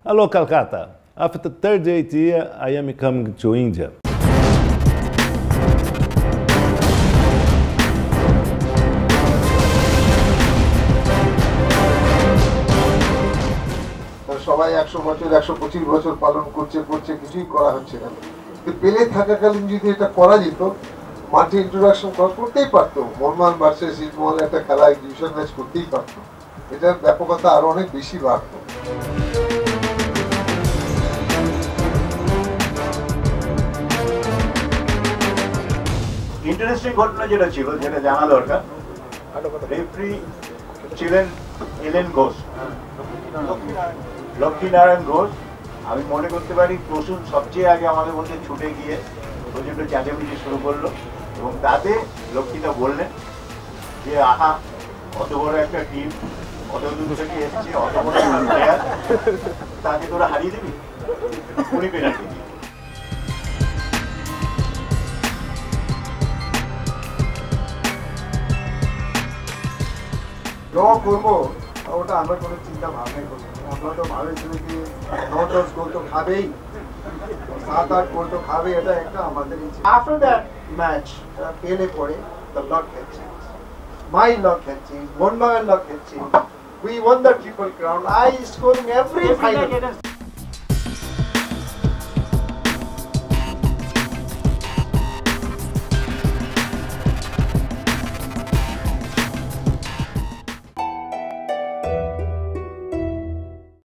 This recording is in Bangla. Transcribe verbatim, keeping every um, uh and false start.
Hello, Calcutta. After thirty-eight years, I am coming to India. সবাই একশো বছর একশো পঁচিশ বছর পালন করছে করছে কিছুই করা হচ্ছে না। পেলে থাকাকালীন যদি এটা করা যেত, মাঠে ইন্ট্রোডাকশন করতেই পারতো, মোহনবাগান ভার্সেস ইস্টবেঙ্গল একটা খেলা এক্সিবিশন ম্যাচ করতেই পারতো, এটার ব্যাপকতা আরো অনেক বেশি বাড়তো। ইন্টারেস্টিং ঘটনা যেটা ছিল, যেটা জানা দরকার, রেফারি ছিলেন এলেন ঘোষ, লক্ষ্মীনারায়ণ ঘোষ। আমি মনে করতে পারি প্রসূন সবচেয়ে আগে আমাদের মধ্যে ছুটে গিয়ে প্রচন্ড চেঁচামেচি শুরু করলো, এবং তাতে লক্ষ্মীটা বললেন যে আহা, অত বড় একটা টিম, অত দূর থেকে এসছে, অত বড় প্লেয়ার, তাকে তোরা হারিয়ে দিবি? উনি পেনাল্টি দিয়ে ড্র করবো, ওটা আমরা কোনো চিন্তা ভাবনাই করবো। আমরা তো ভাবেছিলাম কি ন দশ গোল তো খাবেই, সাত আট গোল তো খাবে, এটা একটা আমাদের। After that match, পেলে পরে the luck had changed. My luck had changed. Mohun Bagan luck had changed. We won the triple crown. I scoring every final.